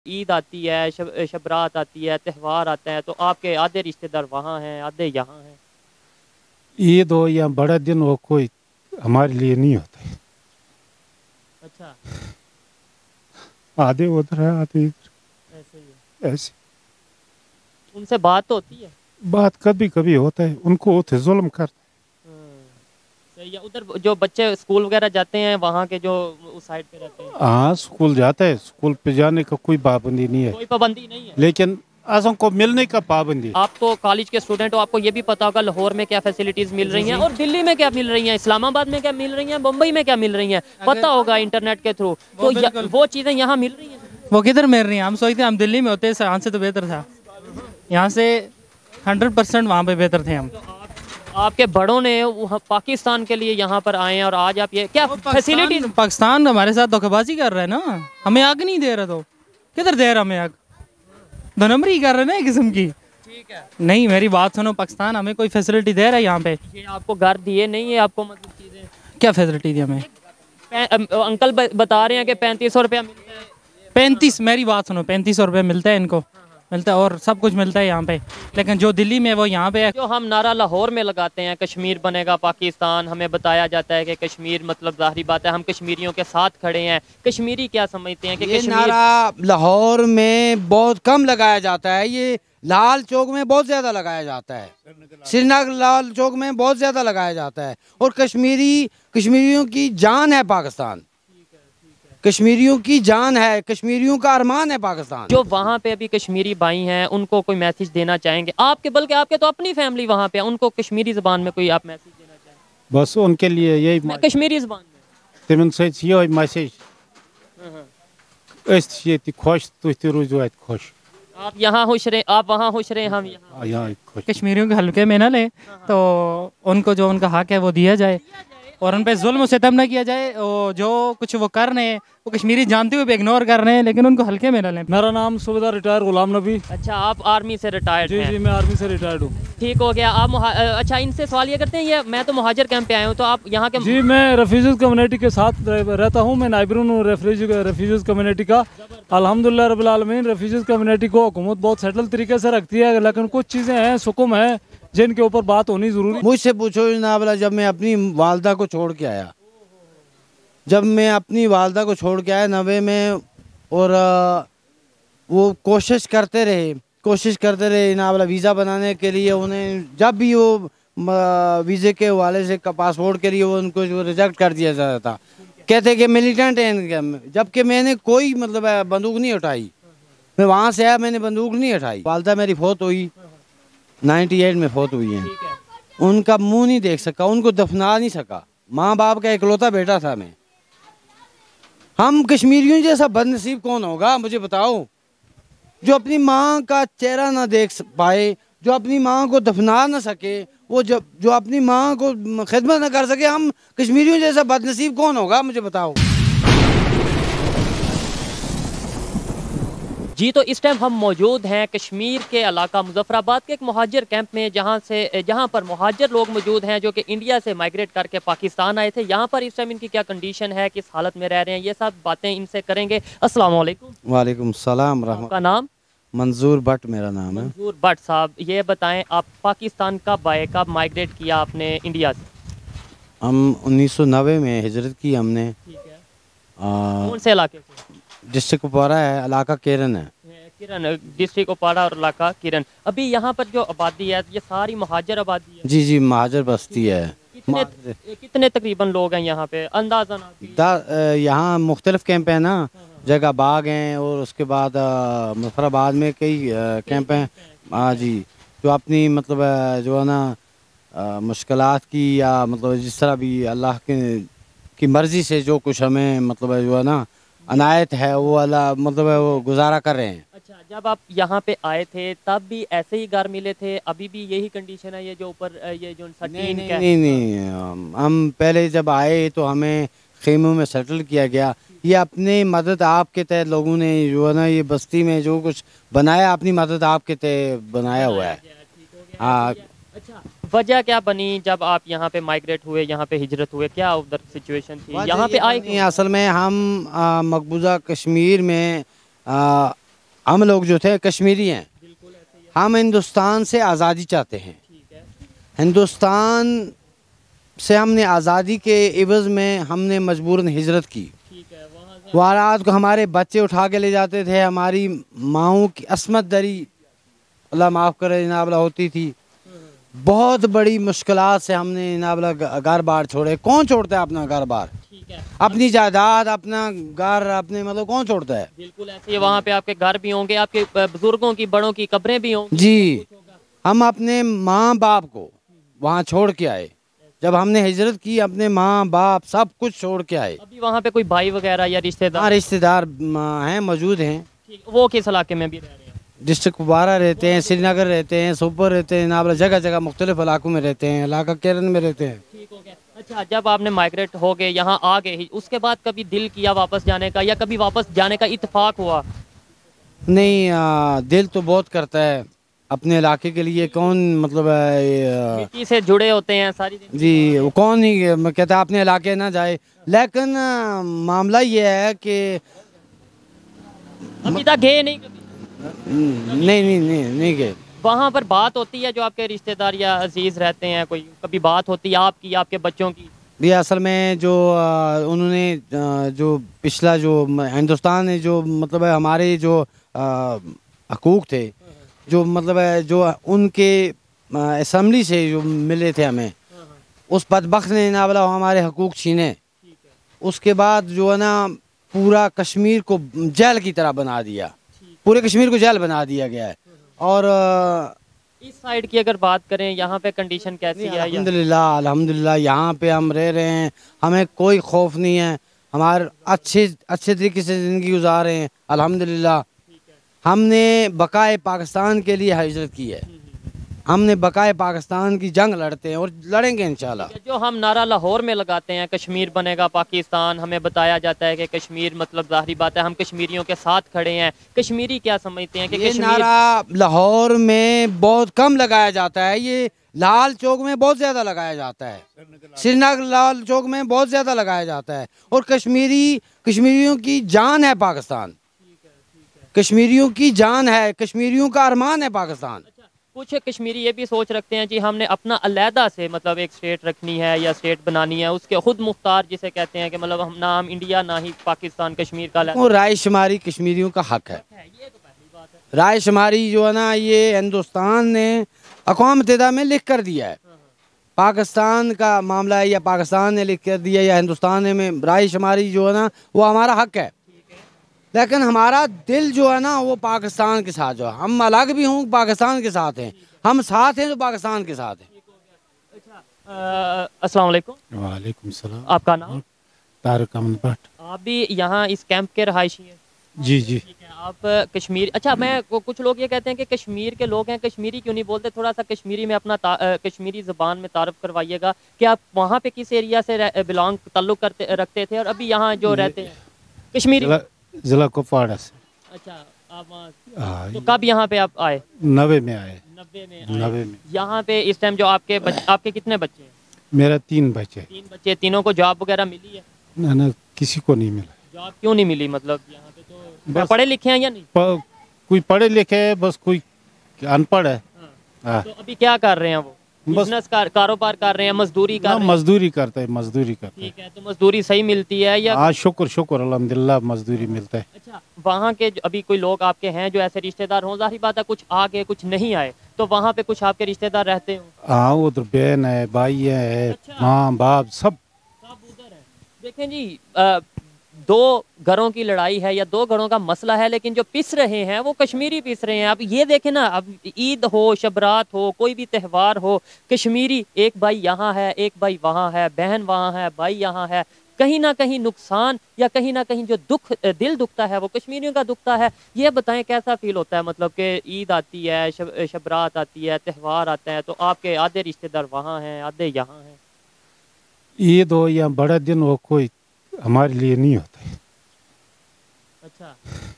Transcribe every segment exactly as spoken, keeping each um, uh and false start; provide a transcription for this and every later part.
ईद आती है, शब शब-रात आती है, त्योहार आते हैं, तो आपके आधे रिश्तेदार वहाँ हैं, आधे यहाँ हैं। ईद हो या बड़ा दिन हो, कोई हमारे लिए नहीं होता है। अच्छा। आधे उधर है, आधे इधर। ऐसे ही है। ऐसे उनसे बात तो होती है? बात कभी कभी होता है, उनको उथे जुल्म कर। हुँ, सही है। उधर जो बच्चे स्कूल वगैरह जाते हैं, वहाँ के जो उस साइड पे रहते हैं। हाँ, स्कूल जाता है, स्कूल पे जाने का कोई पाबंदी नहीं है। कोई पाबंदी नहीं है? लेकिन आजम को मिलने का पाबंदी। आप तो कॉलेज के स्टूडेंट हो, आपको ये भी पता होगा लाहौर में क्या फैसिलिटीज़ मिल रही हैं और दिल्ली में क्या मिल रही हैं, इस्लामाबाद में क्या मिल रही हैं, मुंबई में क्या मिल रही हैं, पता होगा इंटरनेट के थ्रू। तो य वो चीज़ें यहाँ मिल रही हैं? वो किधर मिल रही हैं? हम सोचते हैं हम दिल्ली में होते, यहाँ से तो बेहतर था। यहाँ से हंड्रेड परसेंट वहाँ पे बेहतर थे हम। तो आप, आपके बड़ों ने वहाँ पाकिस्तान के लिए यहाँ पर आए हैं और आज आप ये क्या फैसिलिटी? पाकिस्तान हमारे साथ धोखेबाजी कर रहा है ना, हमें आग नहीं दे रहा। तो किधर दे रहा हमें आग? दो नंबरी कर रहे हैं ना एक किस्म की। ठीक है। नहीं, मेरी बात सुनो, पाकिस्तान हमें कोई फैसिलिटी दे रहा है यहाँ पे? ये आपको घर दिए नहीं है, आपको मतलब चीज़ें क्या फैसिलिटी दी हमें? अंकल बता रहे हैं कि पैंतीस सौ रुपया मिलता है। पैंतीस, मेरी बात सुनो, पैंतीस सौ रुपये मिलता है इनको, मिलता है और सब कुछ मिलता है यहाँ पे। लेकिन जो दिल्ली में वो यहाँ पे है। जो हम नारा लाहौर में लगाते हैं, कश्मीर बनेगा पाकिस्तान, हमें बताया जाता है कि कश्मीर मतलब ज़ाहिरी बात है हम कश्मीरियों के साथ खड़े हैं। कश्मीरी क्या समझते हैं कि ये कश्मीर... नारा लाहौर में बहुत कम लगाया जाता है, ये लाल चौक में बहुत ज़्यादा लगाया जाता है, श्रीनगर लाल चौक में बहुत ज़्यादा लगाया जाता है। और कश्मीरी कश्मीरियों की जान है पाकिस्तान, कश्मीरियों की जान है, कश्मीरियों का अरमान है पाकिस्तान। जो वहाँ पे अभी कश्मीरी भाई हैं उनको कोई मैसेज देना चाहेंगे आपके, बल्कि आपके तो अपनी फैमिली वहाँ पे है, उनको कश्मीरी ज़बान में कोई आप मैसेज देना चाहेंगे? बस उनके लिए यही कश्मीरी ज़बान में तिमन सहित यही मैसेज, अस ये खुश, तुम ते रोजो अत खुश। आप यहाँ खुश रहे, आप वहाँ खुश रहे, हम यहाँ यहाँ खुश। कश्मीरियों के हल्के में ना ले, तो उनको जो उनका हक है वो दिया जाए और उन पे जुल्म सितम ना किया जाए। और जो कुछ वो कर रहे हैं वो कश्मीरी जानते हुए भी इग्नोर कर रहे हैं, लेकिन उनको हल्के में ना लें। मेरा नाम सूबेदार रिटायर गुलाम नबी। अच्छा, आप आर्मी से रिटायर्ड हैं? जी जी, मैं आर्मी से रिटायर्ड हूँ। ठीक हो गया। आप अच्छा, इनसे सवाल ये करते हैं, ये मैं तो मुहाजिर कैंप पे आया हूँ, तो आप यहाँ के? जी, मैं रेफ्यूजीज कम्युनिटी के साथ रहता हूँ, मैं नाइबरून हूँ रेफ्यूजीज कम्युनिटी का। अल्हम्दुलिल्लाह रब्बिल आलमीन, रेफ्यूजीज कम्युनिटी को हुकूमत बहुत सेटल तरीके से रखती है, लेकिन कुछ चीज़ें हैं, सुकुम है, जिनके ऊपर बात होनी ज़रूरी। मुझसे पूछो जनाब, जब मैं अपनी वालदा को छोड़ के आया जब मैं अपनी वालदा को छोड़ के आया नवे में, और वो कोशिश करते रहे कोशिश करते रहे ना वाला वीज़ा बनाने के लिए। उन्हें जब भी वो वीज़े के हवाले से पासपोर्ट के लिए वो उनको रिजेक्ट कर दिया जाता था, कहते कि मिलिटेंट हैं इनके, जबकि मैंने कोई मतलब बंदूक नहीं उठाई। मैं वहाँ से आया, मैंने बंदूक नहीं उठाई। वालदा मेरी फौत हुई नाइन्टी एट में फौत हुई है। उनका मुँह नहीं देख सका, उनको दफना नहीं सका। माँ बाप का इकलौता बेटा था मैं। हम कश्मीरियों जैसा बदनसीब कौन होगा, मुझे बताओ, जो अपनी माँ का चेहरा ना देख पाए, जो अपनी माँ को दफना ना सके, वो जब जो अपनी माँ को खिदमत ना कर सके। हम कश्मीरियों जैसा बदनसीब कौन होगा, मुझे बताओ। जी, तो इस टाइम हम मौजूद हैं कश्मीर के इलाका मुजफ्फराबाद के एक मुहाजिर कैंप में, जहां से जहां पर मुहाजिर लोग मौजूद हैं जो कि इंडिया से माइग्रेट करके पाकिस्तान आए थे। यहां पर इस टाइम इनकी क्या कंडीशन है, किस हालत में रह रहे हैं, ये सब बातें इनसे करेंगे। अस्सलाम वालेकुम। वालेकुम सलाम। आपका नाम? मंजूर भट्ट मेरा नाम है। मंजूर भट्ट साहब, ये बताएं आप पाकिस्तान कब आए, कब माइग्रेट किया आपने इंडिया से? हम उन्नीस सौ नब्बे में हिजरत की हमने। ठीक है। कौन से इलाके से? डिस्ट्रिक्ट कुपवारा है, इलाका किरण है। किरण डिस्ट्रिक्ट कुपवारा और इलाका किरण। अभी यहाँ पर जो आबादी है ये सारी मुहाजिर आबादी है? जी जी, महाजर बस्ती है। कितने कितने तकरीबन लोग हैं यहाँ पे अंदाज़ा? यहाँ मुख्तलिफ कैंप है ना, जगह बाग हैं और उसके बाद मुजफ्फराबाद में कई कैंप हैं। हाँ जी, जो अपनी मतलब जो है ना मुश्किलात की या मतलब जिस तरह भी अल्लाह के की मर्ज़ी से जो कुछ हमें मतलब जो है ना अनायत है, वो अल्लाह मतलब वो गुजारा कर रहे हैं। अच्छा, जब आप यहाँ पे आए थे तब भी ऐसे ही घर मिले थे? अभी भी यही कंडीशन है, ये जो ऊपर ये जो नहीं नहीं, नहीं नहीं, हम पहले जब आए तो हमें खेमों में सेटल किया गया। ये अपनी मदद आपके तहत लोगों ने जो है ना ये बस्ती में जो कुछ बनाया, अपनी मदद आपके तहत बनाया हुआ है। हाँ। अच्छा, वजह क्या बनी जब आप यहाँ पे माइग्रेट हुए, यहाँ पे हिजरत हुए, क्या उधर सिचुएशन थी, यहाँ पे आए? असल में हम मकबूजा कश्मीर में आ, हम लोग जो थे कश्मीरी हैं, हम हिंदुस्तान से आज़ादी चाहते हैं। हिंदुस्तान से हमने आज़ादी के इवज़ में हमने मजबूरन हिजरत की। वहाँ रात को हमारे बच्चे उठा के ले जाते थे, हमारी माओं की अस्मत दरी अल्लाह माफ़ करे जनाब होती थी। बहुत बड़ी मुश्किलात से हमने जनाब घर बार छोड़े। कौन छोड़ता है अपना घर बार, अपनी जायदाद, अपना घर, अपने मतलब कौन छोड़ता है। बिल्कुल ऐसे ही वहाँ पे आपके घर भी होंगे, आपके बुजुर्गों की बड़ों की कब्रें भी होंगी। जी, हम अपने माँ बाप को वहाँ छोड़ के आए। जब हमने हिजरत की अपने माँ बाप सब कुछ छोड़ के आए। अभी वहाँ पे कोई भाई वगैरह या रिश्तेदार? हाँ, रिश्तेदार हैं, मौजूद हैं। वो किस इलाके में भी रह रहे हैं? डिस्ट्रिक्ट कुपवारा रहते हैं, श्रीनगर रहते हैं, सोपोर रहते हैं, नाबला जगह जगह मुख्तलिफ इलाकों में रहते हैं, इलाका केरन में रहते हैं। ठीक हो गया। अच्छा, जब आपने माइग्रेट हो गए यहाँ आ गए, उसके बाद कभी दिल किया वापस जाने का, या कभी वापस जाने का इत्तेफाक हुआ? नहीं, आ, दिल तो बहुत करता है अपने इलाके के लिए। कौन मतलब मिट्टी से जुड़े होते हैं सारी जी, वो कौन ही कहता है अपने इलाके ना जाए। लेकिन मामला ये है कि अभी तक गए नहीं कभी? नहीं नहीं नहीं नहीं गए। वहाँ पर बात होती है जो आपके रिश्तेदार या अजीज रहते हैं, कोई कभी बात होती है आपकी, आपके बच्चों की? भी असल में जो आ, उन्होंने आ, जो पिछला जो हिंदुस्तान ने जो मतलब है हमारे जो हकूक़ थे, जो मतलब है जो उनके असम्बली से जो मिले थे हमें, उस बदबख्त ने ना बोला हमारे हकूक़ छीने। उसके बाद जो है ना पूरा कश्मीर को जेल की तरह बना दिया, पूरे कश्मीर को जेल बना दिया गया है। और इस साइड की अगर बात करें, यहाँ पे कंडीशन कैसी है? अल्हम्दुलिल्लाह अल्हम्दुलिल्लाह यहाँ पे हम रह रहे हैं, हमें कोई खौफ नहीं है, हमारे अच्छे अच्छे तरीके से ज़िंदगी गुजार रहे हैं अल्हम्दुलिल्लाह। हमने बकाए पाकिस्तान के लिए हिजरत की है, हमने बकाए पाकिस्तान की जंग लड़ते हैं और लड़ेंगे इंशाल्लाह। जो हम नारा लाहौर में लगाते हैं, कश्मीर बनेगा पाकिस्तान, हमें बताया जाता है कि कश्मीर मतलब ज़ाहिरी बात है हम कश्मीरियों के साथ खड़े हैं। कश्मीरी क्या समझते हैं कि ये कश्मीर... नारा लाहौर में बहुत कम लगाया जाता है, ये लाल चौक में बहुत ज़्यादा लगाया जाता है, श्रीनगर लाल चौक में बहुत ज़्यादा लगाया जाता है। और कश्मीरी कश्मीरियों की जान है पाकिस्तान, कश्मीरियों की जान है, कश्मीरियों का अरमान है पाकिस्तान। कुछ कश्मीरी ये भी सोच रखते हैं जी हमने अपना अलहदा से मतलब एक स्टेट रखनी है या स्टेट बनानी है, उसके खुद मुख्तार जिसे कहते हैं कि मतलब हम ना हम इंडिया ना ही पाकिस्तान, कश्मीर का वो राय शुमारी कश्मीरियों का हक है। राय शुमारी जो है ना ये हिंदुस्तान ने अक़वाम मुत्तहिदा में लिख कर दिया है। पाकिस्तान का मामला है या पाकिस्तान ने लिख कर दिया या हिंदुस्तान में राय शुमारी जो है ना वो हमारा हक है। लेकिन हमारा दिल जो है ना वो पाकिस्तान के साथ जो है, हम अलग भी हूँ पाकिस्तान के साथ हैं, हम साथ हैं तो पाकिस्तान के साथ हैं। अस्सलाम वालेकुम। वालेकुम सलाम। आपका नाम? तारिक अहमद भट्ट। आप भी यहाँ इस कैंप के रहायशी हैं? जी जी। आप कश्मीर, अच्छा मैं कुछ लोग ये कहते हैं कि कश्मीर के लोग हैं, कश्मीरी क्यों नहीं बोलते? थोड़ा सा कश्मीरी में अपना कश्मीरी ज़बान में तारुफ करवाइएगा कि आप वहाँ पे किस एरिया से बिलोंग ताल्लुक़ करते रखते थे और अभी यहाँ जो रहते हैं कश्मीरी? जिला कुपवाड़ा से। अच्छा, आप तो कब यहाँ पे आप आए? नब्बे में आए। नब्बे में नब्बे में यहाँ पे इस टाइम जो आपके बच, आपके कितने बच्चे हैं? मेरा तीन बच्चे। तीन बच्चे, तीनों को जॉब वगैरह मिली है? ना ना किसी को नहीं मिला। जॉब क्यों नहीं मिली? मतलब यहाँ पे तो पढ़े लिखे हैं या नहीं? प, कोई पढ़े लिखे है, बस कोई अनपढ़ है। हाँ। तो अभी क्या कर रहे हैं वो? बिजनेस कार, कारोबार कर रहे हैं, मजदूरी कर रहे हैं? मजदूरी करते हैं, मजदूरी करते हैं। ठीक है, तो मजदूरी सही मिलती है या? हाँ शुक्र शुक्र अल्हम्दुलिल्लाह मजदूरी मिलता है। अच्छा, वहाँ के अभी कोई लोग आपके हैं जो ऐसे रिश्तेदार हों? ज़ाहिर बात है कुछ आ गए कुछ नहीं आए, तो वहाँ पे कुछ आपके रिश्तेदार रहते हो? हाँ उधर बहन है, भाई है, अच्छा। माँ बाप सब सब उधर है। देखें जी, आ, दो घरों की लड़ाई है या दो घरों का मसला है, लेकिन जो पिस रहे हैं वो कश्मीरी पिस रहे हैं। अब ये देखें ना, अब ईद हो, शबरात हो, कोई भी त्यौहार हो, कश्मीरी एक भाई यहाँ है, एक भाई वहाँ है, बहन वहाँ है, भाई यहाँ है, कहीं ना कहीं नुकसान या कहीं ना कहीं जो दुख दिल दुखता है वो कश्मीरियों का दुखता है। ये बताएं कैसा फील होता है? मतलब कि ईद आती है, शब, शबरात आती है, त्यौहार आता है, तो आपके आधे रिश्तेदार वहाँ हैं, आधे यहाँ हैं। ईद हो या बड़ा दिन हो, कोई हमारे लिए नहीं होता है। अच्छा,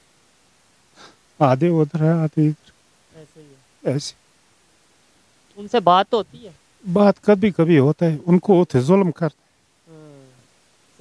आधे उधर है आधे इधर, ऐसे ही है। ऐसे उनसे बात तो होती है? बात कभी कभी होता है, उनको उठे जुल्म करते।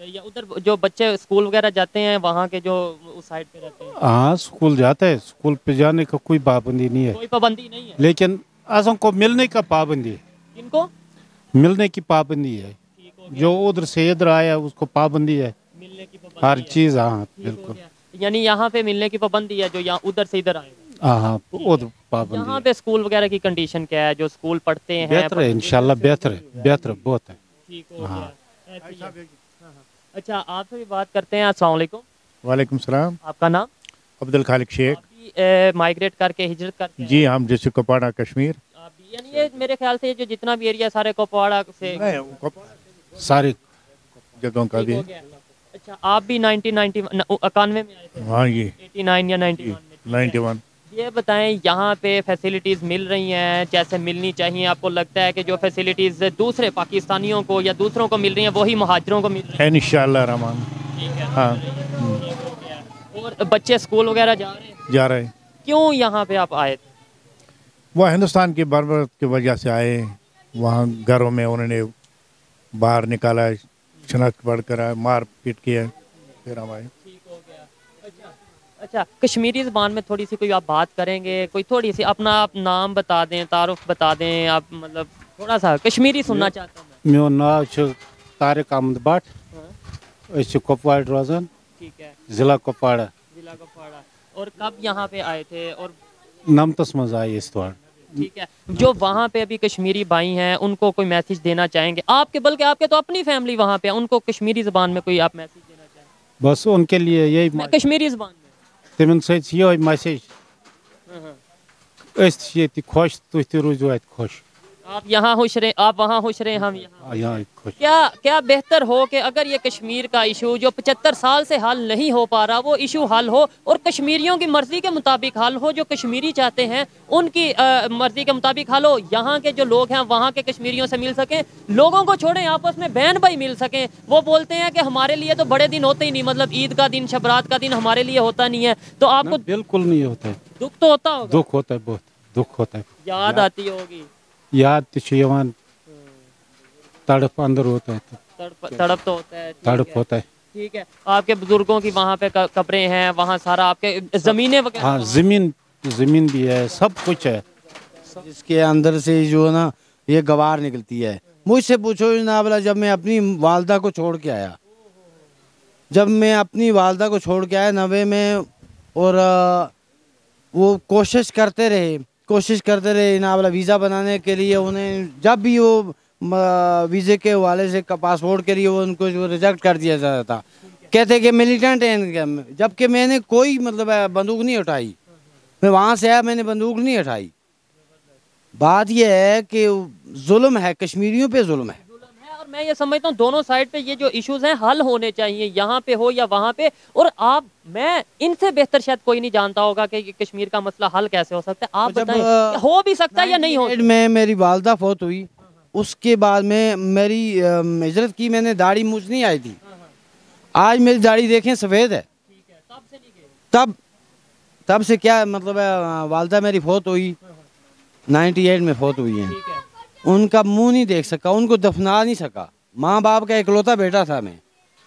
या उधर जो बच्चे स्कूल वगैरह जाते हैं वहाँ के जो उस साइड पे रहते हैं? हाँ स्कूल जाते हैं, स्कूल पे जाने का कोई पाबंदी नहीं है, कोई पाबंदी नहीं है, लेकिन आजम को मिलने का पाबंदी है। इनको मिलने की पाबंदी है, जो उधर से इधर आया उसको पाबंदी है, मिलने की पाबंदी हर है। चीज़। हाँ ठीक हो बिल्कुल। गया। यानी यहाँ पे मिलने की पाबंदी है जो यहाँ उधर से इधर आए। हाँ हाँ उधर पाबंदी यहाँ है। पे स्कूल वगैरह की कंडीशन क्या है, जो स्कूल पढ़ते हैं? बेहतर है इंशाल्लाह, बेहतर है, बेहतर बहुत है। ठीक हो गया। ऐसी है। हाँ, हाँ। अच्छा आपसे भी बात करते हैं। अस्सलाम वालेकुम। वालेकुम सलाम। आपका नाम? अब्दुल खालिक शेख। आप भी माइग्रेट करके हिजरत करते हैं? जी हम डिस्ट्रिक्ट कुपवाड़ा कश्मीर। आप भी यानी ये मेरे ख्याल से जो जितना भी एरिया सारे कुपवाड़ा से सारे जगहों का भी। अच्छा आप भी नाइनटीन नाइंटी इक्यानवे में आए थे? हाँ जी उन्यासी या इक्यानवे में? Ninety one. ये बताएं यहाँ पे फैसिलिटीज़ मिल रही हैं जैसे मिलनी चाहिए? आपको लगता है कि जो फैसिलिटीज़ दूसरे पाकिस्तानियों को या दूसरों को मिल रही हैं वही महाजरों को मिल रही है इंशाअल्लाह रहमान। है? हाँ और बच्चे स्कूल वगैरह जा रहे हैं? जा रहे। क्यों यहाँ पे आप आए थे? वह हिंदुस्तान की बर्बरत की वजह से आए। वहाँ घरों में उन्होंने बाहर निकाला, शनाख्त पढ़ कर आए, मार पीट किया, फिर हम आए। ठीक हो गया। अच्छा अच्छा कश्मीरी ज़बान में थोड़ी सी कोई आप बात करेंगे? कोई थोड़ी सी अपना आप नाम बता दें, तारुफ बता दें आप, मतलब थोड़ा सा कश्मीरी सुनना चाहता हूँ मैं। मेरा नाम है तारिक अहमद भट्ट, ऐसे कुपवाड़ा रोजान, ठीक है, जिला कुपवाड़ा। जिला कुपवाड़ा। और कब यहाँ पे आए थे? और नमतस मज़ आए इस बार। ठीक है, जो वहाँ पे अभी कश्मीरी भाई हैं उनको कोई मैसेज देना चाहेंगे आपके, बल्कि आपके तो अपनी फैमिली वहाँ पे है, उनको कश्मीरी ज़बान में कोई आप मैसेज देना चाहेंगे? बस उनके लिए यही मैं कश्मीरी ज़बान में। तिमन सत ये मैसेज ये खुश, तुह तु रूजो अत खुश। आप यहाँ खुश रहे, आप वहाँ खुश रहे, हम यहाँ। यहाँ खुश। क्या क्या बेहतर हो कि अगर ये कश्मीर का इशू जो पचहत्तर साल से हल नहीं हो पा रहा वो इशू हल हो और कश्मीरियों की मर्जी के मुताबिक हल हो, जो कश्मीरी चाहते हैं उनकी आ, मर्जी के मुताबिक हल हो, यहाँ के जो लोग हैं वहाँ के कश्मीरियों से मिल सकें, लोगों को छोड़ें आपस में बहन भाई मिल सकें। वो बोलते हैं कि हमारे लिए तो बड़े दिन होते ही नहीं, मतलब ईद का दिन, शबरात का दिन हमारे लिए होता नहीं है, तो आपको बिल्कुल नहीं होता है। दुख तो होता होगा? दुख होता है, बहुत दुख होता है। याद आती होगी? याद तो तड़प अंदर होता है, तड़प तड़प तो होता है। तड़प होता है। ठीक है, आपके बुजुर्गों की वहाँ पे कब्रें हैं, वहाँ सारा आपके जमीनें वगैरह? हाँ जमीन जमीन भी है, सब कुछ है। इसके अंदर से जो है ना ये गवार निकलती है। मुझसे पूछो जनाब, जब मैं अपनी वालदा को छोड़ के आया, जब मैं अपनी वालदा को छोड़ के आया नवे में, और वो कोशिश करते रहे कोशिश करते रहे जनाब वीज़ा बनाने के लिए। उन्हें जब भी वो वीज़े के हवाले से पासपोर्ट के लिए वो उनको जो रिजेक्ट कर दिया जाता था, कहते कि मिलिटेंट हैं, जबकि मैंने कोई मतलब बंदूक नहीं उठाई। मैं वहाँ से आया, मैंने बंदूक नहीं उठाई। बात यह है कि जुल्म है, कश्मीरियों पे जुल्म है। और मैं ये समझता हूँ दोनों साइड पे ये जो इश्यूज हैं हल होने चाहिए, यहाँ पे हो या वहाँ पे। और आप, मैं इनसे बेहतर शायद कोई नहीं जानता होगा कि कश्मीर का मसला हल कैसे हो सकता है। आप बताएं, हो भी सकता है या नहीं हो? में मेरी वालदा फौत हुई, उसके बाद में मेरी हिजरत की, मैंने दाढ़ी मूछ नहीं आई थी। आज मेरी दाढ़ी देखें सफ़ेद है। तब तब से क्या मतलब है, वालदा मेरी फौत हुई नाइन्टी एट में फौत हुई है। उनका मुंह नहीं देख सका, उनको दफना नहीं सका। माँ बाप का इकलौता बेटा था मैं।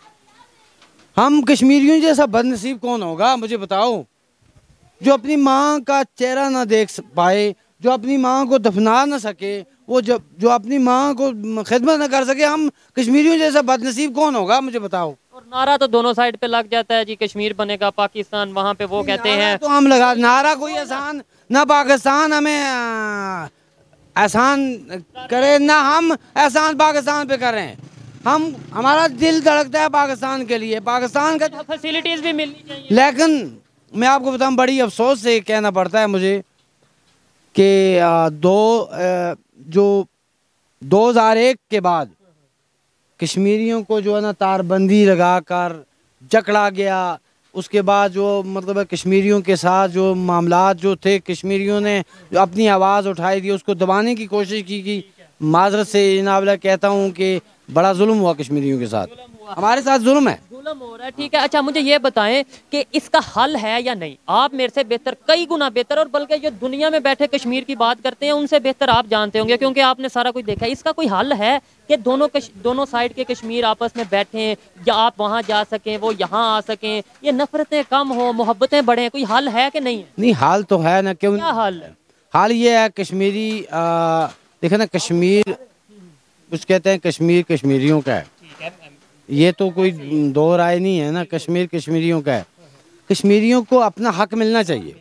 हम कश्मीरियों जैसा बदनसीब कौन होगा मुझे बताओ, जो अपनी माँ का चेहरा ना देख पाए, जो अपनी माँ को दफना ना सके, वो जब जो अपनी माँ को खिदमत ना कर सके। हम कश्मीरियों जैसा बदनसीब कौन होगा मुझे बताओ। और नारा तो दोनों साइड पे लग जाता है जी, कश्मीर बनेगा पाकिस्तान, वहाँ पे वो कहते हैं तो हम लगा नारा कोई आसान ना, पाकिस्तान हमें एहसान करे ना हम एहसान पाकिस्तान पे करें। हम हमारा दिल धड़कता है पाकिस्तान के लिए, पाकिस्तान का फैसिलिटीज भी मिलनी चाहिए। लेकिन मैं आपको बताऊं, बड़ी अफसोस से कहना पड़ता है मुझे कि दो जो दो हज़ार एक के बाद कश्मीरियों को जो है ना तारबंदी लगा कर जकड़ा गया। उसके बाद जो मतलब कश्मीरियों के साथ जो मामलात जो थे, कश्मीरियों ने जो अपनी आवाज़ उठाई थी उसको दबाने की कोशिश की की माजरत से जनाब कहता हूँ कि बड़ा जुल्म हुआ कश्मीरियों के साथ, हमारे साथ जुल्म है, जुल्म हो रहा है। ठीक है, अच्छा मुझे ये बताएं कि इसका हल है या नहीं? आप मेरे से बेहतर, कई गुना बेहतर, और बल्कि जो दुनिया में बैठे कश्मीर की बात करते हैं उनसे बेहतर आप जानते होंगे, क्योंकि आपने सारा कुछ देखा है। इसका कोई हल है कि दोनों कश, दोनों साइड के कश्मीर आपस में बैठें, या आप वहाँ जा सकें, वो यहाँ आ सकें, ये नफरतें कम हो, मोहब्बतें बढ़ें? कोई हल है कि नहीं है? नहीं हाल तो है ना, क्यों क्या हाल है? हाल ये है कश्मीरी, देखे ना, कश्मीर कुछ कहते हैं, कश्मीर कश्मीरियों का है, ये तो कोई दो राय नहीं है ना, कश्मीर कश्मीरियों का है। कश्मीरियों को अपना हक मिलना चाहिए।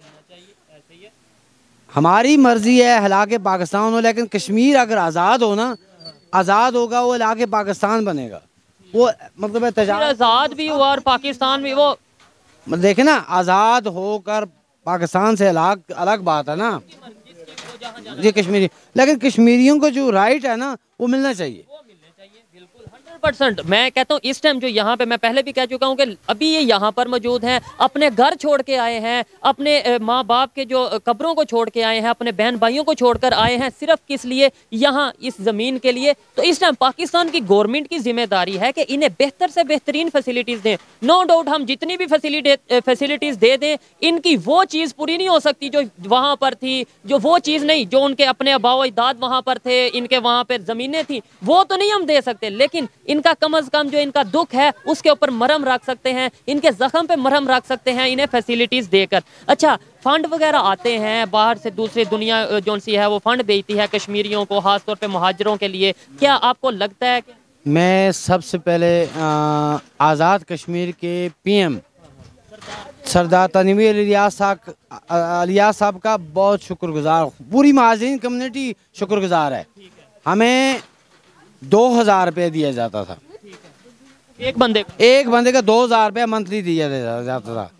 हमारी मर्जी है हिलाके पाकिस्तान हो, लेकिन कश्मीर अगर आज़ाद हो ना, आज़ाद होगा वो हिलाके पाकिस्तान बनेगा। वो मतलब आज़ाद भी हुआ और पाकिस्तान भी, वो देखे ना, आज़ाद होकर पाकिस्तान से अलग अलग बात है ना, ये कश्मीरी, लेकिन कश्मीरियों को जो राइट है ना वो मिलना चाहिए। परसेंट मैं कहता हूँ इस टाइम जो यहाँ पे, मैं पहले भी कह चुका हूँ कि अभी ये यहाँ पर मौजूद हैं, अपने घर छोड़ के आए हैं, अपने माँ बाप के जो कब्रों को छोड़ के आए हैं, अपने बहन भाइयों को छोड़कर आए हैं, सिर्फ किस लिए? यहाँ इस ज़मीन के लिए। तो इस टाइम पाकिस्तान की गवर्नमेंट की जिम्मेदारी है कि इन्हें बेहतर से बेहतरीन फैसिलिटीज़ दें। नो डाउट हम जितनी भी फैसिलिटी फैसिलिटीज़ दे दें, इनकी वो चीज़ पूरी नहीं हो सकती जो वहाँ पर थी, जो वो चीज़ नहीं जो उनके अपने आबाओ अजदाद वहाँ पर थे, इनके वहाँ पर ज़मीनें थी, वो तो नहीं हम दे सकते, लेकिन इनका कम अज कम जो इनका दुख है उसके ऊपर मरहम रख सकते हैं, इनके जख्म पे मरहम रख सकते हैं, इन्हें फैसिलिटीज देकर। अच्छा, फंड वगैरह आते हैं बाहर से, दूसरी दुनिया जो सी है वो फंड भेजती है कश्मीरियों को, खासतौर पे मुहाजिरों के लिए। क्या आपको लगता है कि मैं सबसे पहले आज़ाद कश्मीर के पीएम सरदार तनवीर इलियास साहब इलियास साहब का बहुत शुक्रगुजार, पूरी महाजरीन कम्युनिटी शुक्रगुजार है। हमें दो हज़ार रुपये दिया जाता था एक बंदे को, एक बंदे का दो हज़ार रुपया मंथली दिया जाता था।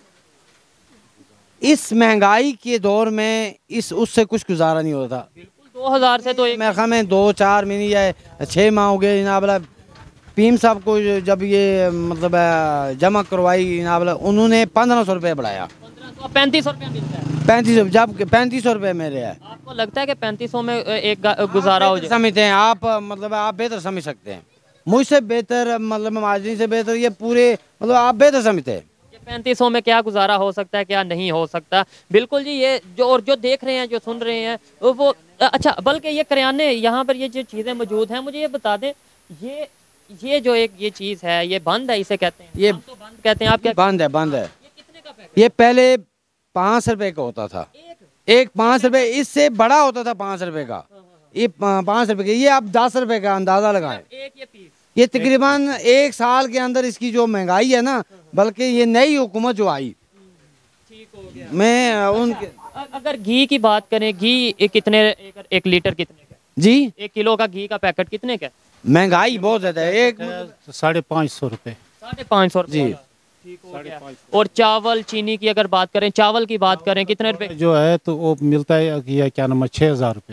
इस महंगाई के दौर में इस उससे कुछ गुजारा नहीं होता। दो हज़ार से तो एक मैं हमें दो चार महीने या छः माह हो गए जनाब, पीएम साहब को जब ये मतलब जमा करवाई जनाब, उन्होंने पंद्रह सौ रुपये बढ़ाया, पैंतीस सौ रुपया मिलता है। पैंतीस सौ जब पैंतीस सौ रुपये मेरे है। आपको लगता है कि पैंतीस सौ में एक गुजारा हो जाए? समझते हैं आप, मतलब आप बेहतर समझ सकते हैं, मुझसे बेहतर, मतलब माजरी से बेहतर, ये पूरे मतलब आप बेहतर समझते हैं पैंतीस सौ में क्या गुजारा हो सकता है, क्या नहीं हो सकता। बिल्कुल जी, ये जो और जो देख रहे हैं, जो सुन रहे हैं वो, अच्छा बल्कि ये करियाने यहाँ पर ये जो चीज़ें मौजूद हैं, मुझे ये बता दें, ये ये जो एक ये चीज़ है ये बंद है, इसे कहते हैं? ये तो बंद कहते हैं, आप क्या? बंद है, बंद है। ये कितने का पैकेट? ये पहले पाँच रुपए का होता था, एक पाँच रुपए, इससे बड़ा होता था पाँच रुपए का, ये पाँच रुपए का, ये आप दस रुपए का अंदाजा लगाएं। एक ये पीस, ये तकरीबन एक साल के अंदर इसकी जो महंगाई है ना, बल्कि ये नई हुकूमत जो आई, ठीक हो गया। मैं उनके अगर घी की बात करें, घी कितने, एक, एक लीटर कितने का? जी, एक किलो का घी का पैकेट कितने का? महंगाई बहुत ज्यादा है, एक साढ़े पाँच सौ रुपये साढ़े पाँच सौ जी। ठीक हो गया। और चावल चीनी की अगर बात करें, चावल की बात करें, कितने रुपए जो है तो वो मिलता है कि ये क्या नाम है, छः हज़ार रुपये।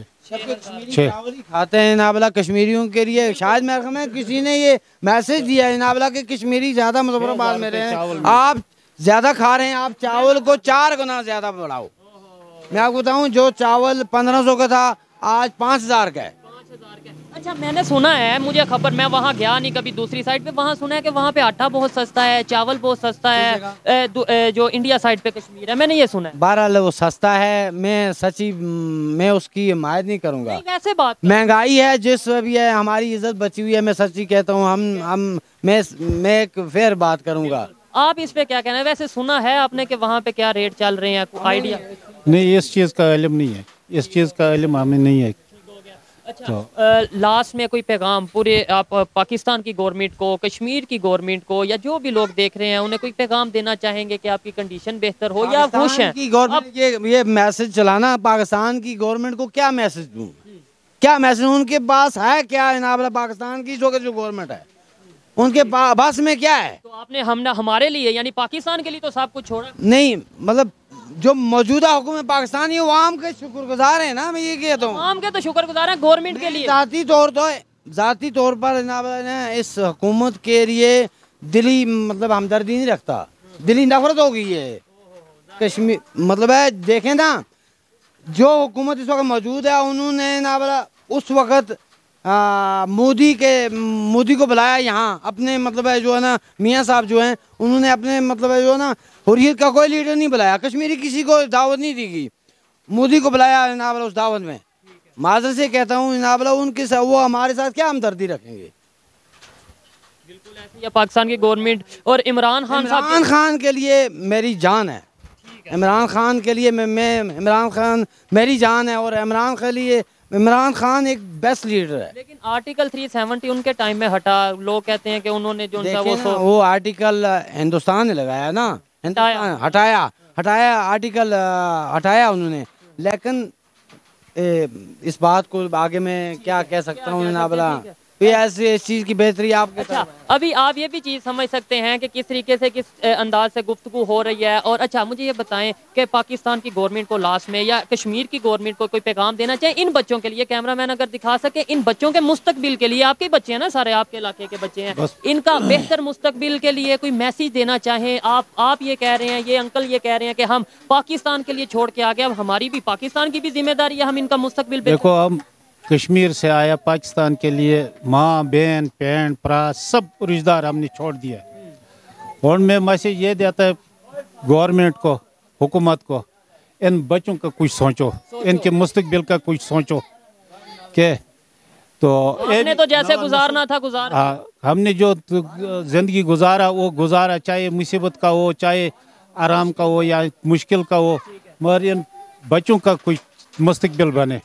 छः चावल ही खाते हैं नाबला कश्मीरियों के लिए। शायद मेरे में किसी ने ये मैसेज दिया है नाबला के कश्मीरी ज्यादा मुजफ्फराबाद में रहे हैं, आप ज्यादा खा रहे हैं, आप चावल को चार गुना ज्यादा बढ़ाओ। मैं आपको बताऊं, जो चावल पंद्रह सौ का था आज पाँच हजार का है। अच्छा, मैंने सुना है, मुझे खबर, मैं वहाँ गया नहीं कभी दूसरी साइड पे, वहाँ सुना है कि वहाँ पे आटा बहुत सस्ता है, चावल बहुत सस्ता है, ए, दु, ए, जो इंडिया साइड पे कश्मीर है, मैंने ये सुना है। बहरहाल वो सस्ता है, मैं सच्ची मैं उसकी हिमायत नहीं करूँगा। नहीं, वैसे बात महंगाई है जिस भी है, हमारी इज्जत बची हुई है, मैं सच्ची कहता हूँ। हम हम मैं मैं एक फेयर बात करूँगा। आप इस पे क्या कहना है? वैसे सुना है आपने कि वहाँ पे क्या रेट चल रहे हैं, आइडिया? नहीं, इस चीज़ का इल्म नहीं है, इस चीज़ का इल्म हमें नहीं है। अच्छा, तो लास्ट में कोई पैगाम पूरे आप पाकिस्तान की गवर्नमेंट को, कश्मीर की गवर्नमेंट को, या जो भी लोग देख रहे हैं उन्हें कोई पैगाम देना चाहेंगे कि आपकी कंडीशन बेहतर हो या खुश हैं? की गवर्नमेंट ये ये मैसेज चलाना, पाकिस्तान की गवर्नमेंट को क्या मैसेज दूं, क्या मैसेज उनके पास है, क्या इनाबला पाकिस्तान की जो जो गवर्नमेंट है उनके पास में क्या है? तो आपने हमने हमारे लिए यानी पाकिस्तान के लिए तो सब कुछ छोड़ा नहीं, मतलब जो मौजूदा हुकूमत पाकिस्तान है वो आम के शुक्रगुजार है ना, मैं ये कहता हूँ। आम के तो शुक्रगुजार हैं गवर्नमेंट के लिए। जाती तौर तो जाती तौर पर इस हुकूमत के लिए दिली मतलब हमदर्दी नहीं रखता, दिली नफरत हो गई है कश्मीर। मतलब है, देखें ना, जो हुकूमत इस वक्त मौजूद है उन्होंने ना बोला उस वक्त आ, मोदी के मोदी को बुलाया यहाँ, अपने मतलब है जो है ना मियाँ साहब जो हैं उन्होंने अपने मतलब है जो है ना हुर्रियत का कोई लीडर नहीं बुलाया, कश्मीरी किसी को दावत नहीं दी गई, मोदी को बुलाया जनाब उस दावत में। माजर से कहता हूँ जनाब उनके साथ वो हमारे साथ क्या हमदर्दी रखेंगे। बिल्कुल ऐसे ही पाकिस्तान की गवर्नमेंट और इमरान खान साहब इमरान खान के लिए मेरी जान है, इमरान खान के लिए मैं मैं इमरान खान मेरी जान है, और इमरान के लिए इमरान खान एक बेस्ट लीडर है। लेकिन आर्टिकल तीन सौ सत्तर उनके टाइम में हटा, लोग कहते हैं कि उन्होंने जो उनका वो देखिए ना, वो आर्टिकल हिंदुस्तान ने लगाया ना, हिंदुस्तान हटाया हटाया आर्टिकल अ, हटाया उन्होंने। लेकिन ए, इस बात को आगे मैं क्या कह सकता हूँ ना बोला, ये ऐसे इस चीज़ की बेहतरी आपके अच्छा, अभी आप ये भी चीज़ समझ सकते हैं कि किस तरीके से किस अ, अंदाज से गुफ्तगू हो रही है। और अच्छा मुझे ये बताएं कि पाकिस्तान की गवर्नमेंट को लास्ट में या कश्मीर की गवर्नमेंट को कोई पैगाम देना चाहिए इन बच्चों के लिए, कैमरामैन अगर दिखा सके, इन बच्चों के मुस्तकबिल के लिए, आपके बच्चे हैं ना सारे, आपके इलाके के बच्चे हैं, इनका बेहतर मुस्तकबिल के लिए कोई मैसेज देना चाहें आप। आप ये कह रहे हैं, ये अंकल ये कह रहे हैं कि हम पाकिस्तान के लिए छोड़ के आ गए, अब हमारी भी पाकिस्तान की भी जिम्मेदारी है, हम इनका मुस्तकबिल। देखो हम कश्मीर से आया पाकिस्तान के लिए, माँ बहन बहन भरा सब रिश्तेदार हमने छोड़ दिया। और मैं मैसेज ये देता है गवर्नमेंट को, हुकूमत को, इन बच्चों का कुछ सोचो, इनके मुस्तकबिल का कुछ सोचो। के तो आपने तो जैसे गुजारना था गुजार, हाँ हमने जो ज़िंदगी गुजारा वो गुजारा, चाहे मुसीबत का हो चाहे आराम का हो या मुश्किल का हो, मगर इन बच्चों का कुछ मुस्तकबिल बने।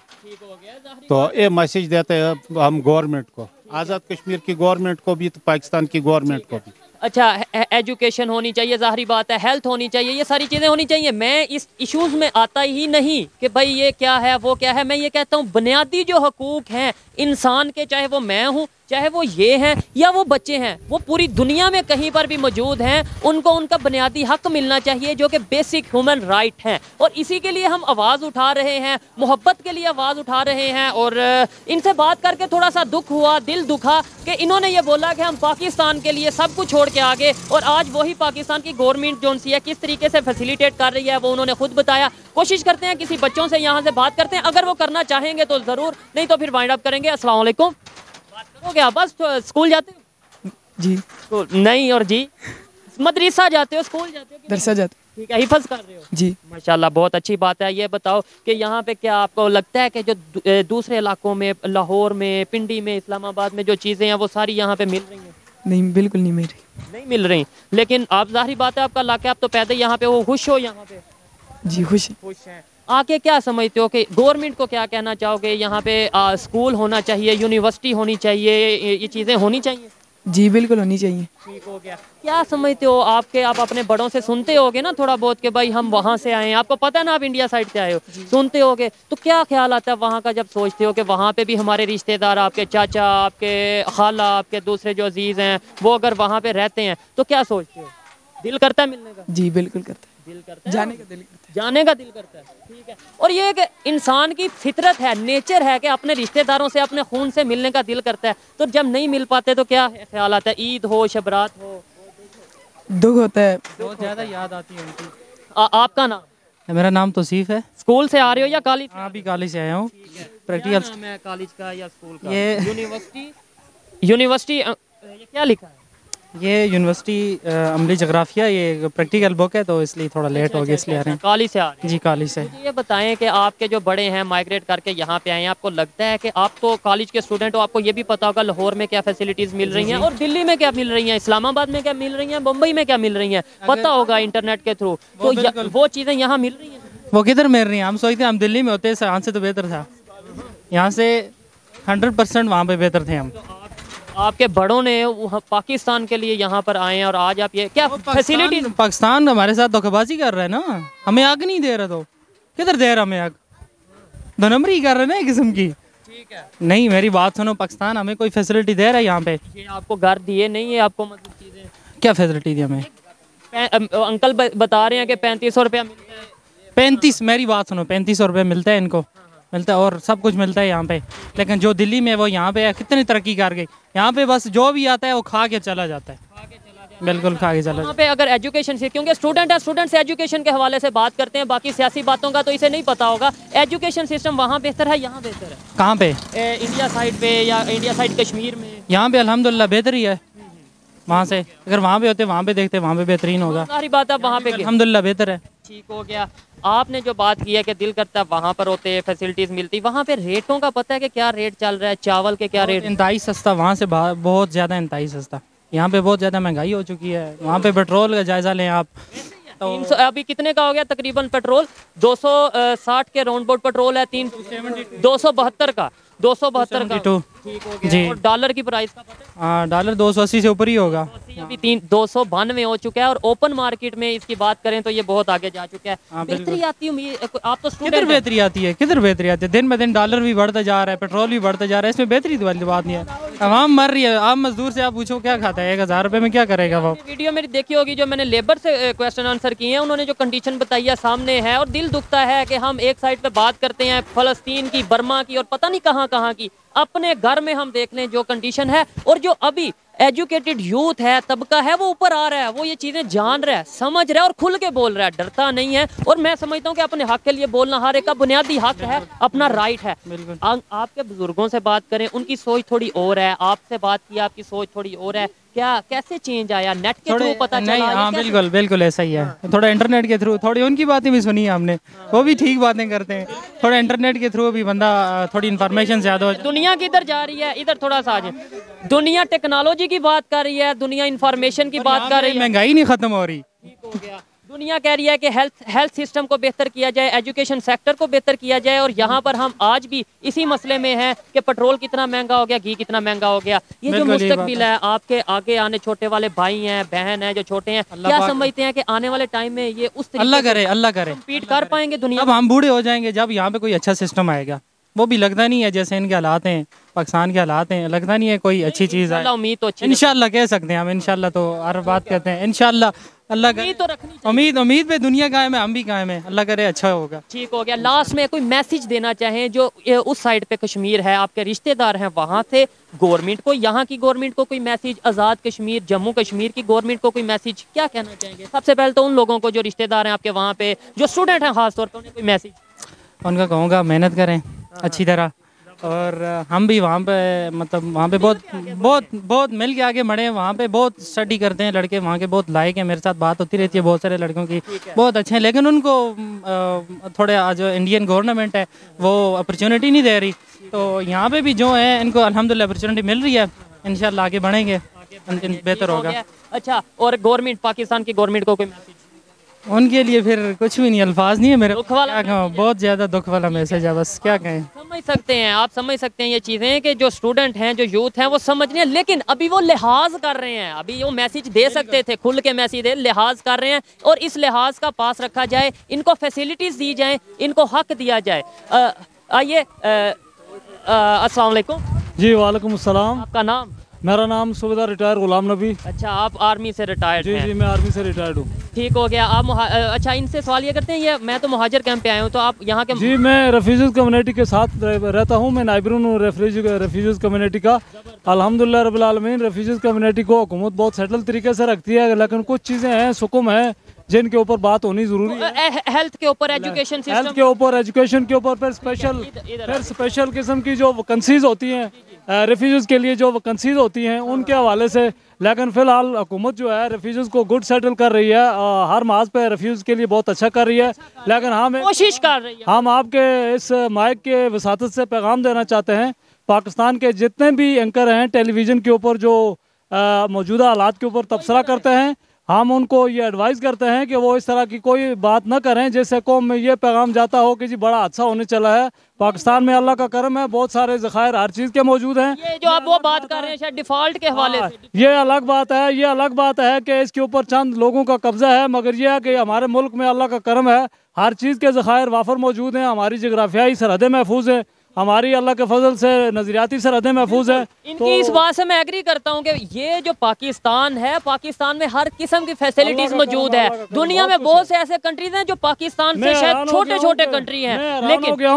तो ये मैसेज देते हैं हम गवर्नमेंट को, आज़ाद कश्मीर की गवर्नमेंट को भी, तो पाकिस्तान की गवर्नमेंट को भी। अच्छा एजुकेशन होनी चाहिए, ज़ाहिरी बात है, हेल्थ होनी चाहिए, ये सारी चीज़ें होनी चाहिए। मैं इस इश्यूज़ में आता ही नहीं कि भाई ये क्या है वो क्या है, मैं ये कहता हूँ बुनियादी जो हकूक़ हैं इंसान के, चाहे वो मैं हूँ चाहे वो ये हैं या वो बच्चे हैं, वो पूरी दुनिया में कहीं पर भी मौजूद हैं, उनको उनका बुनियादी हक मिलना चाहिए जो कि बेसिक ह्यूमन राइट हैं। और इसी के लिए हम आवाज़ उठा रहे हैं, मोहब्बत के लिए आवाज़ उठा रहे हैं। और इनसे बात करके थोड़ा सा दुख हुआ, दिल दुखा कि इन्होंने ये बोला कि हम पाकिस्तान के लिए सब कुछ छोड़ के आगे, और आज वही पाकिस्तान की गवर्नमेंट जो सी है किस तरीके से फैसिलिटेट कर रही है वो उन्होंने खुद बताया। कोशिश करते हैं किसी बच्चों से यहाँ से बात करते हैं, अगर वो करना चाहेंगे तो ज़रूर, नहीं तो फिर वाइंड अप करेंगे। अस्सलाम वालेकुम। हो गया बस, स्कूल जाते हो? जी नहीं, और जी मदरसा जाते हो, स्कूल जाते हो? दरसा जाते। ठीक है, हिफज कर रहे हो? जी माशाल्लाह, बहुत अच्छी बात है। ये बताओ कि यहाँ पे क्या आपको लगता है कि जो दू, दूसरे इलाकों में, लाहौर में, पिंडी में, इस्लामाबाद में जो चीज़ें हैं वो सारी यहाँ पे मिल रही हैं? नहीं, बिल्कुल नहीं मिल रही। नहीं मिल रही, लेकिन आप जाहिर बात है आपका इलाका, आप तो पैदा यहाँ पे हो, खुश हो यहाँ पे? जी खुश खुश हैं। आके क्या समझते हो कि गवर्नमेंट को क्या कहना चाहोगे? यहाँ पे आ, स्कूल होना चाहिए, यूनिवर्सिटी होनी चाहिए, ये, ये चीज़ें होनी चाहिए? जी बिल्कुल होनी चाहिए। ठीक हो गया। क्या समझते हो आपके, आप अपने बड़ों से सुनते होगे ना थोड़ा बहुत कि भाई हम वहाँ से आए हैं, आपको पता है ना आप इंडिया साइड से आए हो, सुनते होगे, तो क्या ख्याल आता है वहाँ का जब सोचते हो कि वहाँ पे भी हमारे रिश्तेदार, आपके चाचा, आपके खाला, आपके दूसरे जो अजीज़ हैं वो अगर वहाँ पे रहते हैं तो क्या सोचते हो? दिल करता है मिलने का? जी बिल्कुल करता है, दिल करता है, जाने का दिल करता है, जाने का दिल करता है। ठीक है। और ये कि इंसान की फितरत है, नेचर है कि अपने रिश्तेदारों से, अपने खून से मिलने का दिल करता है। तो जब नहीं मिल पाते तो क्या ख्याल आता है? ईद हो, शबरात हो, दुख होता है, बहुत ज़्यादा याद आती है उनकी। आ, आपका नाम? मेरा नाम तौसीफ है। स्कूल से आ रहे हो या कॉलेज? हाँ अभी कॉलेज से आया हूँ। क्या प्रैक्टिकल नाम है कॉलेज का या स्कूल का? ये यूनिवर्सिटी, यूनिवर्सिटी ये क्या लिखा है? ये यूनिवर्सिटी अमली जोग्राफिया, ये प्रैक्टिकल बुक है तो इसलिए थोड़ा लेट हो गया, इसलिए आ रहे हैं। कॉलेज से आ रहे हैं? जी कॉलेज से। मुझे ये बताएं कि आपके जो बड़े हैं माइग्रेट करके यहाँ पे आए हैं, आपको लगता है कि आप तो कॉलेज के स्टूडेंट हो, आपको ये भी पता होगा लाहौर में क्या फैसिलिटीज़ मिल रही हैं और दिल्ली में क्या मिल रही हैं, इस्लामाबाद में क्या मिल रही हैं, मुंबई में क्या मिल रही हैं, पता होगा इंटरनेट के थ्रू, तो वो चीज़ें यहाँ मिल रही हैं? वो किधर मिल रही हैं? हम सोचते हम दिल्ली में होते, यहाँ से तो बेहतर था, यहाँ से हंड्रेड परसेंट वहाँ पे बेहतर थे हम। आपके बड़ों ने पाकिस्तान के लिए यहाँ पर आए हैं और आज आप ये क्या फैसिलिटी? पाकिस्तान हमारे साथ धोखेबाजी कर रहा है ना, हमें आग नहीं दे रहा, तो किधर दे रहा हमें आग? दो नंबरी कर रहे हैं ना एक किस्म की। ठीक है, नहीं मेरी बात सुनो, पाकिस्तान हमें कोई फैसिलिटी दे रहा है यहाँ पे? ये आपको घर दिए नहीं है, आपको मतलब चीज़ें क्या फैसिलिटी दी हमें? अंकल बता रहे हैं कि पैंतीस सौ रुपया मिलता है। पैंतीस, मेरी बात सुनो, पैंतीस सौ रुपये मिलता है इनको, मिलता है और सब कुछ मिलता है यहाँ पे। लेकिन जो दिल्ली में वो यहाँ पे कितनी तरक्की कर गई, यहाँ पे बस जो भी आता है वो खा के चला जाता है। खा के चला बिल्कुल खा के चला वहाँ पे अगर एजुकेशन से, क्योंकि स्टूडेंट है, स्टूडेंट से एजुकेशन के हवाले से बात करते हैं, बाकी सियासी बातों का तो इसे नहीं पता होगा। एजुकेशन सिस्टम वहाँ बेहतर है, यहाँ बेहतर है? कहाँ पे? ए, इंडिया साइड पे या इंडिया साइड कश्मीर में? यहाँ पे अल्हम्दुलिल्लाह बेहतर ही है। वहाँ से अगर वहाँ पे होते वहाँ पे देखते वहाँ पे बेहतरीन होगा। सारी बात है वहाँ पे अल्हम्दुलिल्लाह बेहतर है। ठीक हो गया। आपने जो बात की है कि दिल करता है वहाँ पर होते फैसिलिटीज़ मिलती, वहाँ पे रेटों का पता है कि क्या रेट चल रहा है? चावल के क्या रेट? इंतहाई सस्ता, वहाँ से बहुत ज़्यादा इंतहाई सस्ता। यहाँ पे बहुत ज़्यादा महंगाई हो चुकी है। वहाँ पे पेट्रोल का जायज़ा लें आप तो तीन सौ अभी कितने का हो गया तकरीबन पेट्रोल? दो सौ साठ के राउंड बोर्ड पेट्रोल है, तीन दो सौ बहत्तर का दो सौ बहत्तर का ठीक हो गया। और डॉलर की प्राइस का पता है? हाँ, डॉलर दो सौ अस्सी से ऊपर ही होगा। अभी तीन दो सौ बानवे हो चुका है और ओपन मार्केट में इसकी बात करें तो ये बहुत आगे जा चुका है। हाँ, बेहतरी आती है आप तो किधर बेहतरी आती है? किधर बेहतरी आती है? दिन ब दिन डॉलर भी बढ़ता जा रहा है, पेट्रोल भी बढ़ता जा रहा है, इसमें बेहतरी वाली बात नहीं है। आवाम मर रही है। आम मजदूर से आप पूछो क्या खाता है? एक हज़ार रुपये में क्या करेगा वो? वीडियो मेरी देखी होगी जो मैंने लेबर से क्वेश्चन आंसर किए हैं, उन्होंने जो कंडीशन बताई है सामने है और दिल दुखता है कि हम एक साइड पे बात करते हैं फलस्तीन की, बर्मा की और पता नहीं कहाँ कहाँ की, अपने घर में हम देख लें जो कंडीशन है। और जो अभी एजुकेटेड यूथ है, तबका है, वो ऊपर आ रहा है, वो ये चीज़ें जान रहा है, समझ रहा है और खुल के बोल रहा है, डरता नहीं है। और मैं समझता हूँ कि अपने हक के लिए बोलना हर एक का बुनियादी हक है, अपना राइट है। आ, आपके बुजुर्गों से बात करें, उनकी सोच थोड़ी और है, आपसे बात की, आपकी सोच थोड़ी और है। क्या कैसे चेंज आया? नेट के थ्रू पता चला? नहीं, हाँ बिल्कुल बिल्कुल ऐसा ही है। थोड़ा इंटरनेट के थ्रू, थोड़ी उनकी बातें भी सुनी हमने, वो भी ठीक बातें करते हैं। थोड़ा इंटरनेट के थ्रू भी बंदा थोड़ी इन्फॉर्मेशन ज़्यादा हो। दुनिया किधर जा रही है? इधर थोड़ा सा आ जाए। दुनिया टेक्नोलॉजी की बात कर रही है, दुनिया इन्फॉर्मेशन की बात कर रही है, महंगाई नहीं खत्म हो रही। ठीक हो गया। दुनिया कह रही है कि हेल्थ हेल्थ सिस्टम को बेहतर किया जाए, एजुकेशन सेक्टर को बेहतर किया जाए। और यहाँ पर हम आज भी इसी मसले में हैं कि पेट्रोल कितना महंगा हो गया, घी कितना महंगा हो गया। ये जो मुस्तकबिल है, आपके आगे आने छोटे वाले भाई हैं, बहन हैं जो छोटे हैं, क्या समझते हैं कि आने वाले टाइम में ये उस अल्लाह करे अल्लाह करे कम्पीट कर पाएंगे दुनिया? अब हम बूढ़े हो जाएंगे जब यहाँ पे कोई अच्छा सिस्टम आएगा। वो भी लगता नहीं है जैसे इनके हालात हैं, पाकिस्तान के हालात हैं, लगता नहीं है कोई अच्छी चीज़ है। उम्मीद तो अच्छी, इंशाल्लाह कह सकते हैं हम, इंशाल्लाह तो हर बात कहते हैं इंशाल्लाह। अल्लाह का तो रखनी उम्मीद उम्मीद पे दुनिया कायम है, हम भी कायम है, अल्लाह करे अच्छा होगा। ठीक हो गया। लास्ट में कोई मैसेज देना चाहें जो उस साइड पे कश्मीर है, आपके रिश्तेदार हैं वहाँ से, गवर्नमेंट को, यहाँ की गवर्नमेंट को कोई मैसेज, आज़ाद कश्मीर, जम्मू कश्मीर की गवर्नमेंट को कोई मैसेज क्या कहना चाहेंगे? सबसे पहले तो उन लोगों को जो रिश्तेदार हैं आपके वहाँ पे, जो स्टूडेंट हैं खासतौर पर, उन्हें कोई मैसेज? उनका कहूँगा मेहनत करें अच्छी तरह, और हम भी वहाँ पे मतलब वहाँ पे बहुत बहुत बहुत मिल के आगे बढ़े। वहाँ पे बहुत स्टडी करते हैं लड़के, वहाँ के बहुत लायक हैं, मेरे साथ बात होती रहती है बहुत सारे लड़कों की, बहुत अच्छे हैं। लेकिन उनको थोड़े जो इंडियन गवर्नमेंट है वो अपॉर्चुनिटी नहीं दे रही। तो यहाँ पे भी जो है इनको अल्हम्दुलिल्लाह अपॉर्चुनिटी मिल रही है, इंशाल्लाह आगे बढ़ेंगे, बेहतर होगा। अच्छा, और गवर्नमेंट, पाकिस्तान की गवर्नमेंट को कोई मैसेज? उनके लिए फिर कुछ भी नहीं, अल्फाज नहीं है मेरे, दुख वाला, क्या कहूँ, बहुत ज़्यादा दुख वाला मैसेज है, बस क्या कहें। समझ सकते हैं आप, समझ सकते हैं ये चीज़ें कि जो स्टूडेंट हैं, जो यूथ हैं, वो समझ रहे हैं, लेकिन अभी वो लिहाज कर रहे हैं। अभी वो मैसेज दे सकते थे, खुल के मैसेज दे, लिहाज कर रहे हैं। और इस लिहाज का पास रखा जाए, इनको फैसिलिटीज़ दी जाए, इनको हक दिया जाए। आइए, अस्सलाम वालेकुम। जी वालेकुम अस्सलाम। आपका नाम? मेरा नाम सूबेदार रिटायर गुलाम नबी। अच्छा, आप आर्मी से रिटायर्ड जी हैं? जी मैं आर्मी से रिटायर्ड हूँ। ठीक हो गया। आप अच्छा, इनसे सवाल ये करते हैं, ये मैं तो मुहाजिर कैंप पे आया हूँ, तो आप यहाँ के? जी मैं रेफ्यूजीज कम्युनिटी के साथ रहता हूँ, मैं नाइबरून हूँ रेफ्यूजीज कम्युनिटी का। अल्हम्दुलिल्लाह रब्बिल आलमीन, रेफ्यूजीज कम्युनिटी को हुकूमत बहुत सेटल तरीके से रखती है, लेकिन कुछ चीज़ें हैं, सुकुम है, जिनके ऊपर बात होनी जरूरी है। हेल्थ के ऊपर, एजुकेशन सिस्टम हेल्थ के ऊपर, एजुकेशन के ऊपर, फिर स्पेशल फिर स्पेशल किस्म की जो वैकेंसीज होती हैं रेफ्यूजीज के लिए, जो वैकेंसीज होती हैं उनके हवाले से। लेकिन फिलहाल हुकूमत जो है रेफ्यूजीज को गुड सेटल कर रही है, हर माज पे रेफ्यूज के लिए बहुत अच्छा कर रही है। लेकिन हम कोशिश कर रही है। हम आपके इस माइक के वसातत से पैगाम देना चाहते हैं, पाकिस्तान के जितने भी एंकर हैं टेलीविज़न के ऊपर जो मौजूदा हालात के ऊपर तबसरा करते हैं, हम उनको ये एडवाइस करते हैं कि वो इस तरह की कोई बात ना करें जिससे कौम में ये पैगाम जाता हो कि जी बड़ा हादसा होने चला है। पाकिस्तान में अल्लाह का करम है, बहुत सारे ज़खायर हर चीज़ के मौजूद हैं। ये जो आप वो बात कर रहे हैं शायद डिफ़ॉल्ट के हवाले से, ये अलग बात है, ये अलग बात है कि इसके ऊपर चंद लोगों का कब्जा है, मगर यह है कि हमारे मुल्क में अल्लाह का करम है, हर चीज़ के ज़खायर वाफर मौजूद हैं, हमारी जगराफियाई सरहदें महफूज हैं, हमारी अल्लाह के फजल से नजरियाती सरहदें महफूज है। इनकी तो इस बात से मैं एग्री करता हूँ कि ये जो पाकिस्तान है, पाकिस्तान में हर किस्म की फैसिलिटीज मौजूद है। दुनिया में बहुत से ऐसे कंट्रीज हैं जो पाकिस्तान से शायद छोटे छोटे कंट्री हैं, लेकिन हो गया हूँ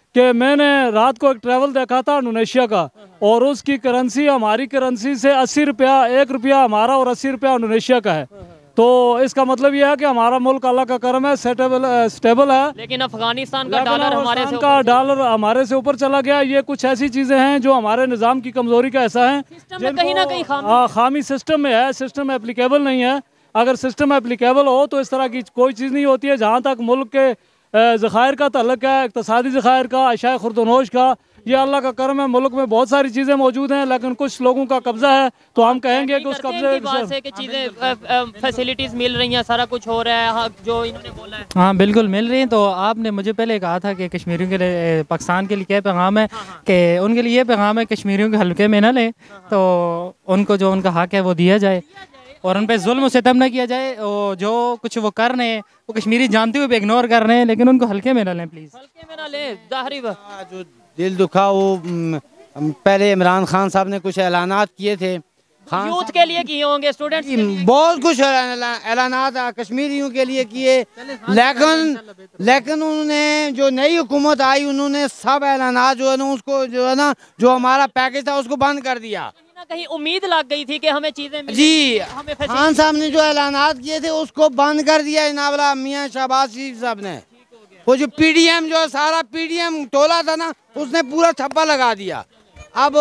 कि मैंने रात को एक ट्रैवल देखा था इंडोनेशिया का, और उसकी करेंसी हमारी करेंसी से अस्सी रुपया, एक रुपया हमारा और अस्सी रुपया इंडोनेशिया का है। तो इसका मतलब यह है कि हमारा मुल्क अल्लाह का करम है, सेटेबल स्टेबल है। लेकिन अफगानिस्तान का लेकिन डॉलर हमारे से अफगानिस्तान का डॉलर हमारे से ऊपर चला गया। ये कुछ ऐसी चीज़ें हैं जो हमारे निज़ाम की कमज़ोरी का ऐसा है, सिस्टम में कहीं ना कहीं खामी हाँ, खामी सिस्टम में है, सिस्टम एप्लीकेबल नहीं है। अगर सिस्टम एप्लीकेबल हो तो इस तरह की कोई चीज़ नहीं होती है। जहाँ तक मुल्क के ज़खायर का तल्लुक़ है, इक़्तिसादी ज़खायर का, अशाए खुर्दनोश का, ये अल्लाह का करम है। मुल्क में बहुत सारी चीज़ें मौजूद हैं, लेकिन कुछ लोगों का कब्जा है, तो हम कहेंगे कि उस कब्जे से कि चीज़ें फैसिलिटीज़ मिल रही हैं, सारा कुछ हो रहा है, हाँ, जो इन्होंने बोला है। हाँ बिल्कुल मिल रही हैं। तो आपने मुझे पहले कहा था कि कश्मीरियों के लिए, पाकिस्तान के लिए क्या पैगाम है कि उनके लिए ये पैगाम है कश्मीरियों के हल्के में ना लें, तो उनको जो उनका हक है वो दिया जाए और उन पर जुल्म सितम न किया जाए। और जो कुछ वो कर रहे हैं वो कश्मीरी जानते हुए भी इग्नोर कर रहे हैं, लेकिन उनको हल्के में ना लें प्लीज़, हल्के में ना लें। ज़ाहिर है जो दिल दुखा वो म, पहले इमरान खान साहब ने कुछ ऐलानात किए थे, खान यूथ के लिए किए होंगे, स्टूडेंट्स के लिए। बहुत कुछ ऐलानात कश्मीरियों के लिए किए, लेकिन लेकिन उन्होंने जो नई हुकूमत आई उन्होंने सब ऐलानात जो है ना उसको जो है ना जो हमारा पैकेज था उसको बंद कर दिया। कहीं ना कहीं उम्मीद लग गई थी कि हमें चीजें मिलेंगी, जी हमें खान साहब ने जो ऐलानात किए थे उसको बंद कर दिया जनाब मियाँ शहबाज शरीफ साहब ने। वो जो पीडीएम जो सारा पीडीएम टोला था ना उसने पूरा ठप्पा लगा दिया। अब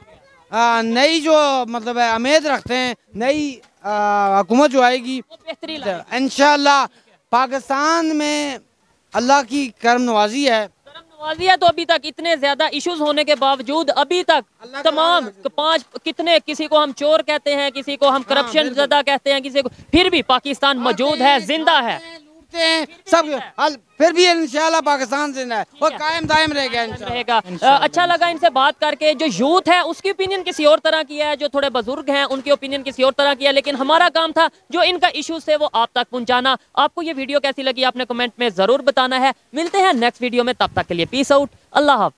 आ, नई जो मतलब है उम्मीद रखते हैं नई हुकूमत जो आएगी इंशाल्लाह पाकिस्तान में अल्लाह की करम नवाजी है। करम नवाजी है तो अभी तक इतने ज्यादा इश्यूज होने के बावजूद अभी तक तमाम पांच कितने, किसी को हम चोर कहते हैं, किसी को हम करप्शन ज़्यादा कहते हैं, किसी को, फिर भी पाकिस्तान मौजूद है, जिंदा है, सब फिर भी इंशाल्लाह पाकिस्तान जिंदा है और कायम दायम रहेगा रहेगा। अच्छा लगा इनसे बात करके। जो यूथ है उसकी ओपिनियन किसी और तरह की है, जो थोड़े बुजुर्ग हैं उनकी ओपिनियन किसी और तरह की है, लेकिन हमारा काम था जो इनका इश्यूज थे वो आप तक पहुंचाना। आपको ये वीडियो कैसी लगी आपने कमेंट में जरूर बताना है। मिलते हैं नेक्स्ट वीडियो में, तब तक के लिए पीस आउट, अल्लाह हाफ़िज़।